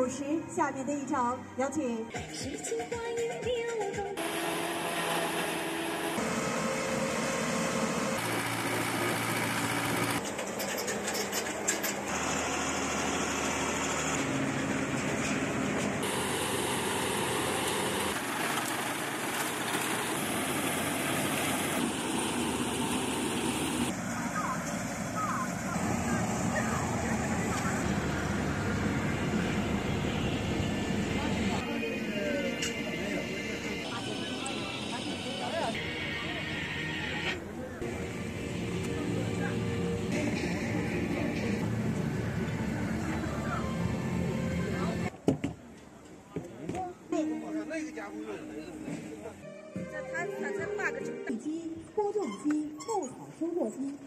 50，下面的一场，有请。 诗情画意流动。 那个家伙这他才8个钟。机、播种机、牧草收获机。